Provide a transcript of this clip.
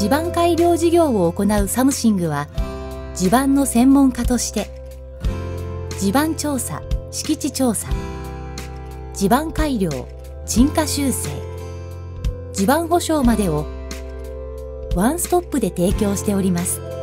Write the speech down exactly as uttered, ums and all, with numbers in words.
地盤改良事業を行うサムシングは、地盤の専門家として、地盤調査、敷地調査、地盤改良、沈下修正、地盤保証までをワンストップで提供しております。